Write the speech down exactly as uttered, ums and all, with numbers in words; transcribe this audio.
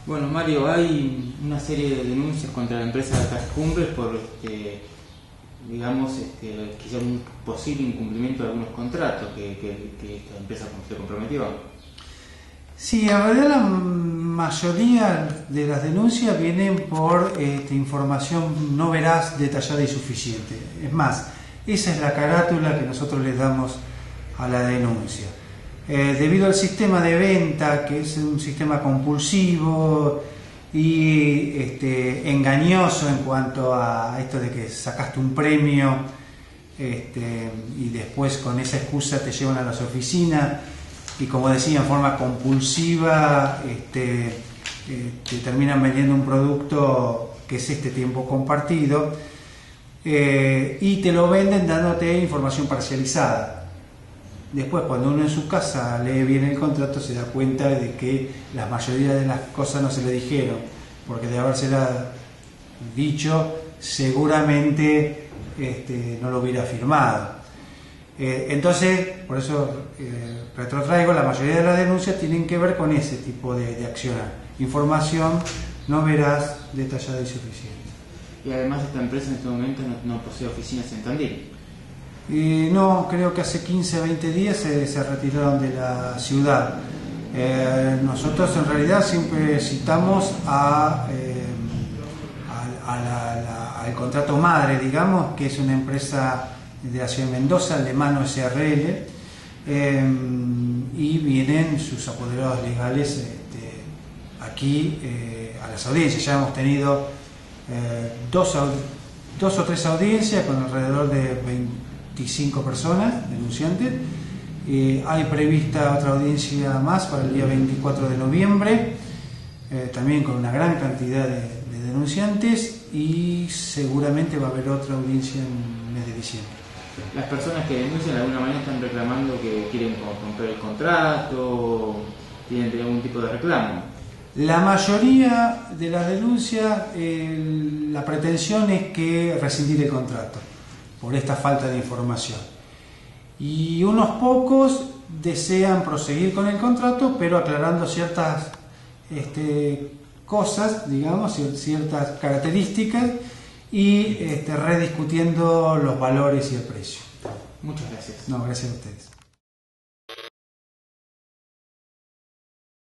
Bueno, Mario, hay una serie de denuncias contra la empresa Altas Cumbres por, este, digamos, este, quizá un posible incumplimiento de algunos contratos que, que, que esta empresa se comprometió. Sí, en realidad la mayoría de las denuncias vienen por este, información no veraz, detallada y suficiente. Es más, esa es la carátula que nosotros le damos a la denuncia. Eh, debido al sistema de venta, que es un sistema compulsivo y este, engañoso en cuanto a esto de que sacaste un premio este, y después con esa excusa te llevan a las oficinas y, como decía, en forma compulsiva este, eh, te terminan vendiendo un producto que es este tiempo compartido eh, y te lo venden dándote información parcializada. Después, cuando uno en su casa lee bien el contrato, se da cuenta de que la mayoría de las cosas no se le dijeron, porque de habérsela dicho seguramente este, no lo hubiera firmado. Eh, entonces, por eso eh, retrotraigo, la mayoría de las denuncias tienen que ver con ese tipo de, de accionar. Información no veraz, detallada y suficiente. Y además esta empresa en este momento no, no posee oficinas en Tandil. Eh, no, creo que hace quince a veinte días se, se retiraron de la ciudad. Eh, nosotros en realidad siempre citamos a, eh, a, a la, la, al contrato madre, digamos, que es una empresa de la ciudad de Mendoza, Alemano S R L, eh, y vienen sus apoderados legales este, aquí eh, a las audiencias. Ya hemos tenido eh, dos, dos o tres audiencias con alrededor de veinticinco personas denunciantes. Eh, hay prevista otra audiencia más para el día veinticuatro de noviembre, eh, también con una gran cantidad de, de denunciantes, y seguramente va a haber otra audiencia en el mes de diciembre. Las personas que denuncian de alguna manera están reclamando que quieren romper el contrato, tienen algún tipo de reclamo. La mayoría de las denuncias, eh, la pretensión es que rescindir el contrato por esta falta de información. Y unos pocos desean proseguir con el contrato, pero aclarando ciertas este, cosas, digamos, ciertas características, y este, rediscutiendo los valores y el precio. Muchas gracias. No, gracias a ustedes.